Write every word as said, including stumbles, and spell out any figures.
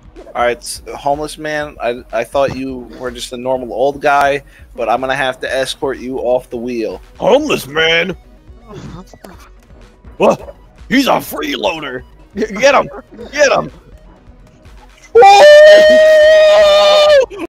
All right, homeless man. I I thought you were just a normal old guy, but I'm gonna have to escort you off the wheel. Homeless man? What? He's a freeloader. Get him! Get him!